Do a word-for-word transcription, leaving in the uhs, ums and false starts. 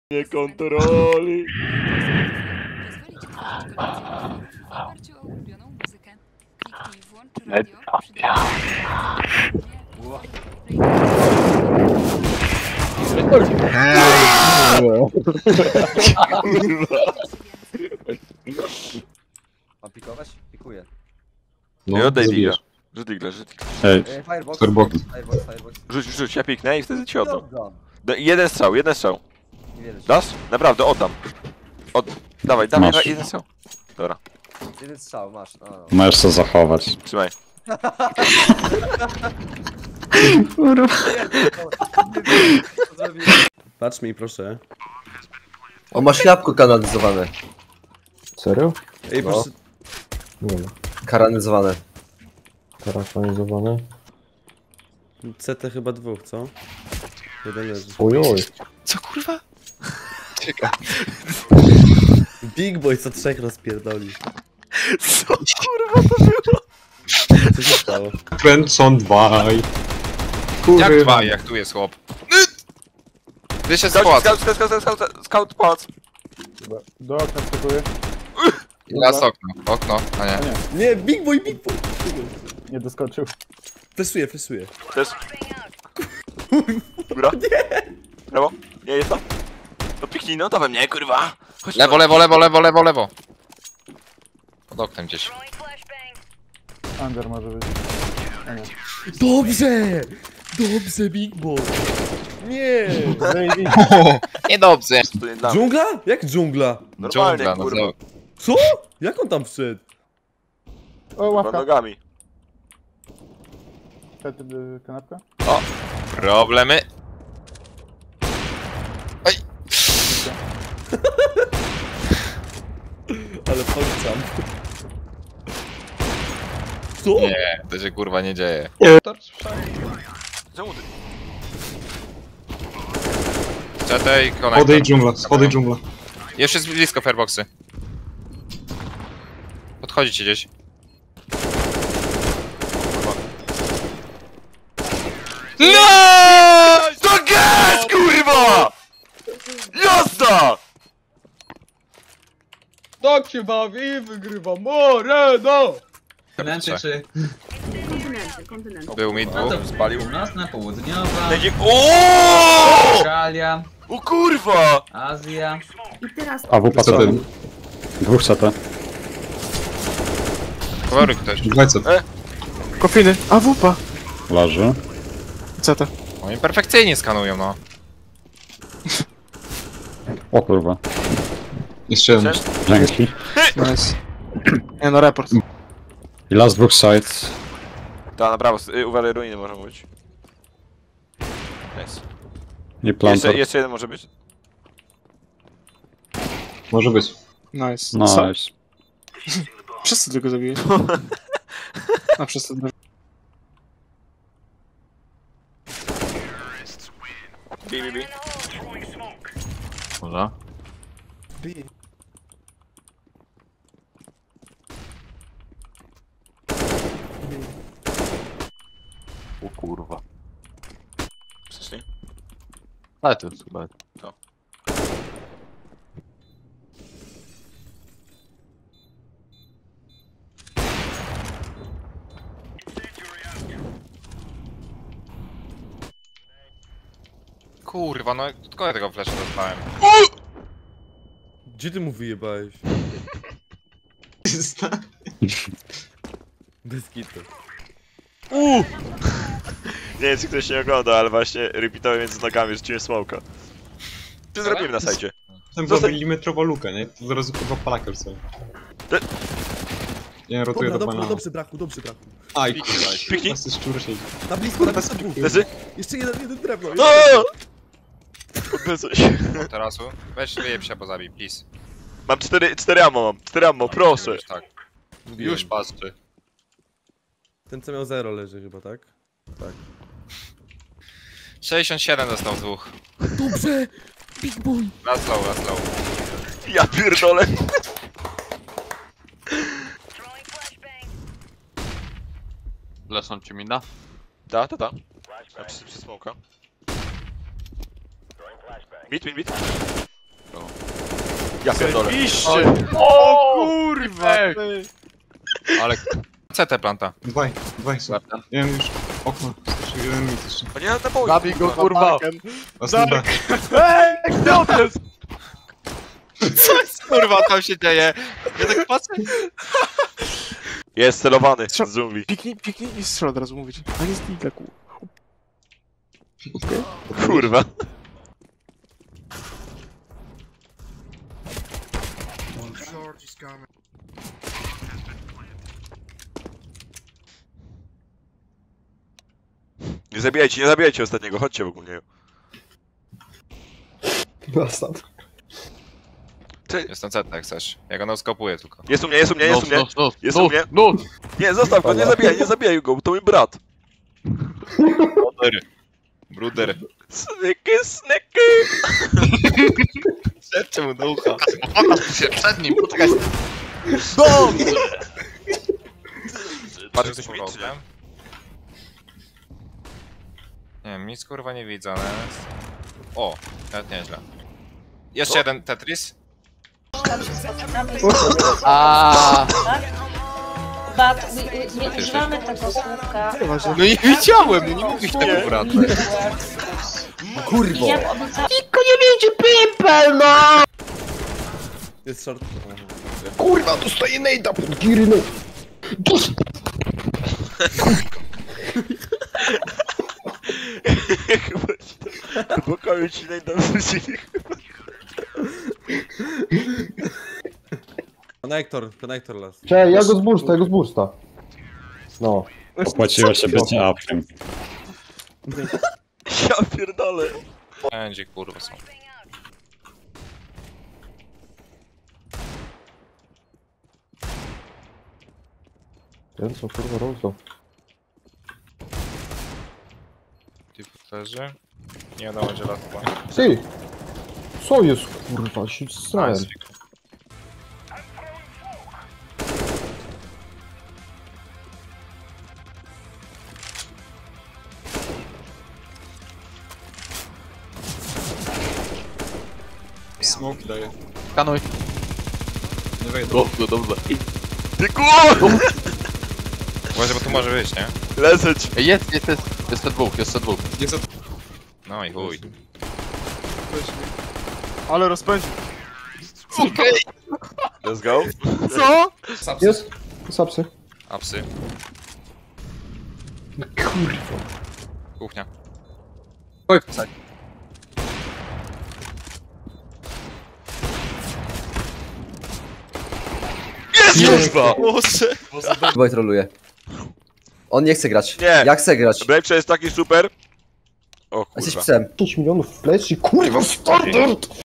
Nie kontroli. Mam pikować? Pikuję. No, oddaj digla. Rzuć digla, rzuć digla. Ej, E, Firebox, Firebox. firebox, firebox. Rzuć, rzuć, ja piknę i wtedy ci oddam. Dobra. No, jeden strzał, jeden strzał. Nie wierzę ci. Dasz? Naprawdę, oddam. Od... Dawaj, dawaj, Masz. dawaj, jeden strzał. Dobra, Jeden strzał, masz. No, no. możesz to zachować. trzymaj. Patrz mi, proszę. O, masz jabłko kanalizowane. Serio? Ej, No. proszę. Nie no. Kanalizowane. Karafanizowane. C T chyba dwóch, co? Jeden leży. Oj, oj. Co kurwa? Big Boy co trzech rozpierdoli. Co kurwa to było? Co się stało? Friendson dwa. Jak dwa, jak tu jest chłop? Wyszedł z Scout, pałacu. scout, scout, scout, scout, scout, pałac. Do okna wskakuję. Las okno, okno, a nie. Nie, Big Boy, Big Boy! Nie doskoczył. Flesuję, flesuję. Też. Góra? Nie. Prawo? Nie, jest tam? No piknij, no to we mnie, kurwa. Chodź Lewo, tu. lewo, lewo, lewo, lewo, lewo. Pod oknem gdzieś. Under może być. Dobrze! Dobrze, Big Boy! Nie! Niedobrze. To nie dla mnie. Dżungla? Jak dżungla? Normalnie, Dżungla, no kurwa. co? Co? Jak on tam wszedł? O, Pod ławka. nogami. Przed y, kanapka. Problemy. Oj. Ale policam. Co? Nie, to się kurwa nie dzieje. Czemu ty? C T i Schody i konektor. dżungla, schody i dżungla. Jeszcze jest blisko fireboxy. Podchodzicie gdzieś. No! To gaz, kurwa! Jazda! Tak się bawi i wygrywa Moreno! Kontynenty czy Kontynenty, kontynenty. Był mi no dwóch. to Spalił. północna, południowa, Będzie... Oooo! Australia, O kurwa! Azja. I teraz A w Co patrol. Dwóch C T. Powory ktoś. Dwa C T. Kofiny. A wupa. Leży. Co to? Oni perfekcyjnie skanują, no. O kurwa. Jeszcze jeden. Dzięki. Nice. Nie no, report. I last dwóch sides. Ta, na prawo, y, uważaj, ruiny może być. Nice. I Jeszcze, planter. jeszcze jeden może być. Może być. Nice. Nice. Przez co tylko zabiłeś? A przez co? Bi, bi, bi. Może? O kurwa. Przyszli? Ale to jest chyba. Co? Kurwa, no tylko ja tego flasha dostałem. Gdzie ty mu wyjebałeś? Bez kitu. Uuu! Nie wiem, czy ktoś nie ogląda, ale właśnie repeatowy między nogami rzuciłem smoka. Co zrobimy na sajcie? Tam była była milimetrowa luka, nie? To zaraz kurwa palaker sobie. Te- Nie, rotuję Dobra, do dobra, banana. dobrze braku, dobrze braku. Aj, Piknij. kurwa, szczur siedzi. Na blisko, na blisko dwóch. Leży? Jeszcze jeden, jeden drewno. No! Jeszcze. Kupię coś. Od terasu. Weź wyjeb się, bo zabij, please. Mam cztery, cztery ammo mam. cztery ammo, proszę. Już tak. Już patrzy. Ten co miał zero leży chyba, tak? Tak. sześćdziesiąt siedem dostał z dwóch. Dobrze! Big Boy! Raz low, raz low. Ja pierdolę. Lesą ci mina? Da, da, da. Ja przy, przy smoka. Bit, bit, bit. Ja pierdolę. O kurwa! Ale... C T planta. Dwaj, dwaj są. Ładna. Nie wiem już. Okno. Jeszcze jeden mit jeszcze. O nie, na boju. Zabij go kurwa! Następna. Ej, kto to jest? Co jest kurwa tam się dzieje? Ja tak patrzę. Jest celowany z dżungli. Piknij, piknij i strzel od razu mówić. A nie znikle, ku. Kurwa. Nie zabijajcie, nie zabijajcie ostatniego, chodźcie w ogóle. Bastard. Jestem C T jak chcesz. Ja go noskopuję tylko. Jest u mnie, jest u mnie, jest u mnie. no, Jest u mnie. no! Nie, zostaw go, nie zabijaj, nie zabijaj go, to mój brat. Bruder. Bruder. Snyky, snyky. Szepczę mu do ucha. Pokaż się przed nim, poczekaj. Patrz, jesteś mi, czy nie? Nie wiem, nic kurwa nie widzę, ale... O, nawet nieźle. Jeszcze jeden Tetris. Aaaa! But nie używamy tego słówka. No nie widziałem, nie mówisz tego brata. Kurwo! Ja obiecałam... Jest short. Kurwa, dostaję nejda pod giry, no! Chyba ci to... Do pokoju ci najdam wrócili. Konektor, konektor las. Cześć, ja go zbursta, ja go zbursta. No. Opłaciło się być apkiem. Ja pierdolę. Będzie kurwa są. Ten co kurwa rozdał. Ty leży. Nie wiadomo gdzie lat chyba. Ty! Co jest kurwa, się strałem. Smoke daje. Kanuj. Nie wejdę. Dobrze, dobrze. Ty kurwa! Uważaj, bo tu może wyjść, nie? Leżeć. Jest, jest, jest. Jest te dwóch, jest te dwóch. Nie za... No i chuj. Ale rozpędził. Let's go. Co? Jest? Sapsy. Apsy. Kurwa. Kuchnia. Oj, Jest kurwa! Boy troluje. On nie chce grać. Nie. Ja chcę grać. Brejprze jest taki super. O Jesteś kurwa. psem. pięć milionów w plecy, kurwa, standard!